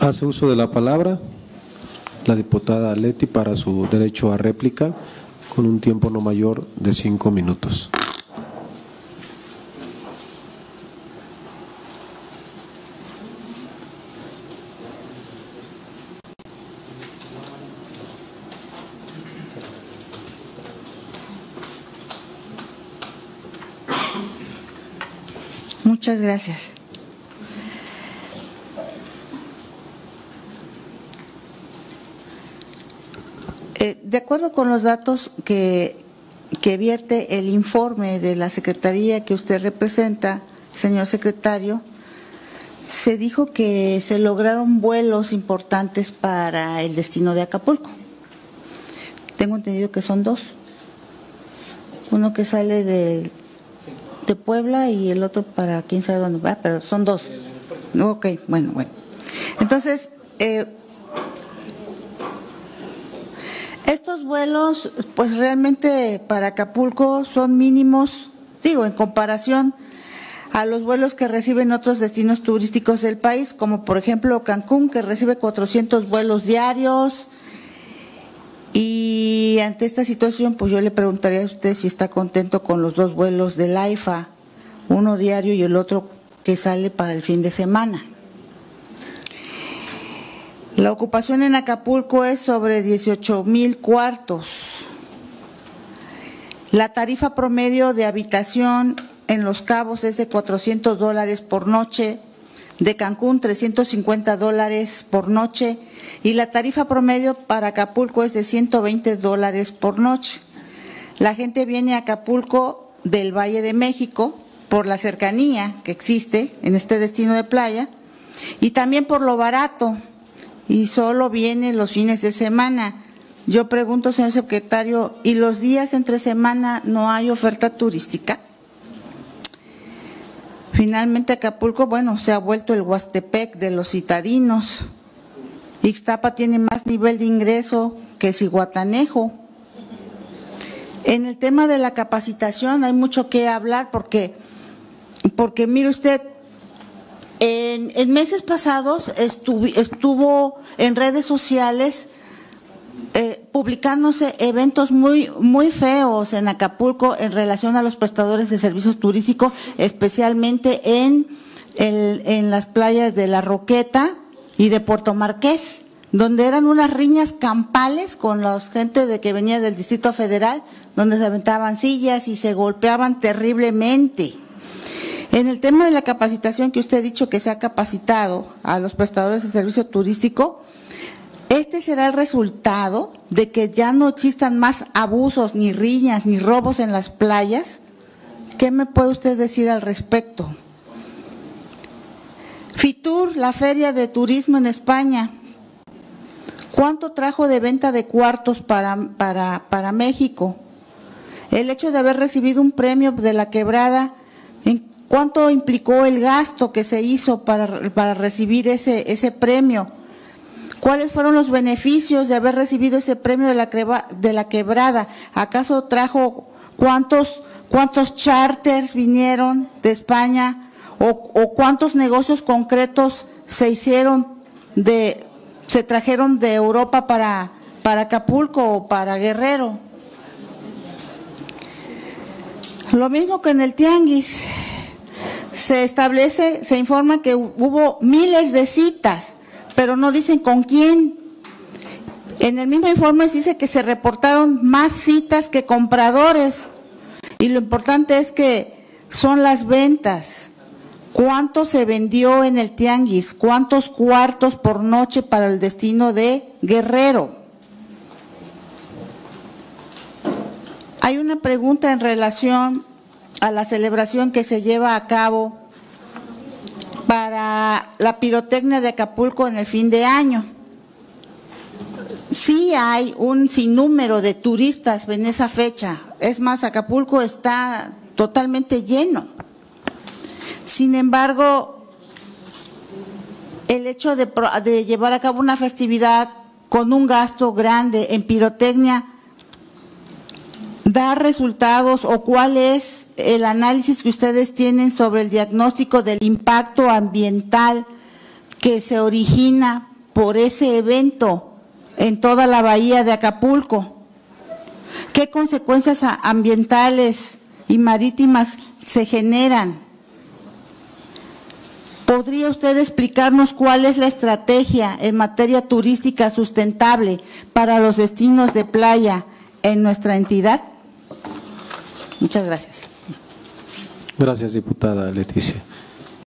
Hace uso de la palabra la diputada Leti para su derecho a réplica con un tiempo no mayor de 5 minutos. Muchas gracias. De acuerdo con los datos que vierte el informe de la Secretaría que usted representa, señor secretario, se dijo que se lograron vuelos importantes para el destino de Acapulco. Tengo entendido que son 2. Uno que sale de Puebla y el otro para quién sabe dónde va, pero son 2. Ok, bueno. Entonces, estos vuelos, pues realmente para Acapulco son mínimos, digo, en comparación a los vuelos que reciben otros destinos turísticos del país, como por ejemplo Cancún, que recibe 400 vuelos diarios. Y ante esta situación, pues yo le preguntaría a usted si está contento con los 2 vuelos del AIFA, uno diario y el otro que sale para el fin de semana. La ocupación en Acapulco es sobre 18,000 cuartos. La tarifa promedio de habitación en Los Cabos es de $400 por noche, de Cancún $350 por noche y la tarifa promedio para Acapulco es de $120 por noche. La gente viene a Acapulco del Valle de México por la cercanía que existe en este destino de playa y también por lo barato y solo viene los fines de semana. Yo pregunto, señor secretario, ¿y los días entre semana no hay oferta turística? Finalmente Acapulco, bueno, se ha vuelto el Huastepec de los citadinos. Ixtapa tiene más nivel de ingreso que Zihuatanejo. En el tema de la capacitación hay mucho que hablar porque mire usted, en meses pasados estuvo en redes sociales publicándose eventos muy feos en Acapulco en relación a los prestadores de servicios turísticos, especialmente en las playas de La Roqueta y de Puerto Marqués, donde eran unas riñas campales con la gente que venía del Distrito Federal, donde se aventaban sillas y se golpeaban terriblemente. En el tema de la capacitación que usted ha dicho que se ha capacitado a los prestadores de servicio turístico, ¿este será el resultado de que ya no existan más abusos, ni riñas, ni robos en las playas? ¿Qué me puede usted decir al respecto? Fitur, la feria de turismo en España, ¿cuánto trajo de venta de cuartos para México? El hecho de haber recibido un premio de la Quebrada, ¿cuánto implicó el gasto que se hizo para recibir ese premio? ¿Cuáles fueron los beneficios de haber recibido ese premio de la Quebrada? ¿Acaso trajo cuántos charters vinieron de España o cuántos negocios concretos se trajeron de Europa para Acapulco o para Guerrero? Lo mismo que en el tianguis. Se informa que hubo miles de citas, pero no dicen con quién. En el mismo informe se dice que se reportaron más citas que compradores y lo importante es que son las ventas. ¿Cuánto se vendió en el tianguis? ¿Cuántos cuartos por noche para el destino de Guerrero? Hay una pregunta en relación a la celebración que se lleva a cabo para la pirotecnia de Acapulco en el fin de año. Sí hay un sinnúmero de turistas en esa fecha, es más, Acapulco está totalmente lleno. Sin embargo, el hecho de llevar a cabo una festividad con un gasto grande en pirotecnia, ¿da resultados o cuál es el análisis que ustedes tienen sobre el diagnóstico del impacto ambiental que se origina por ese evento en toda la bahía de Acapulco? ¿Qué consecuencias ambientales y marítimas se generan? ¿Podría usted explicarnos cuál es la estrategia en materia turística sustentable para los destinos de playa en nuestra entidad? Muchas gracias. Gracias, diputada Leticia.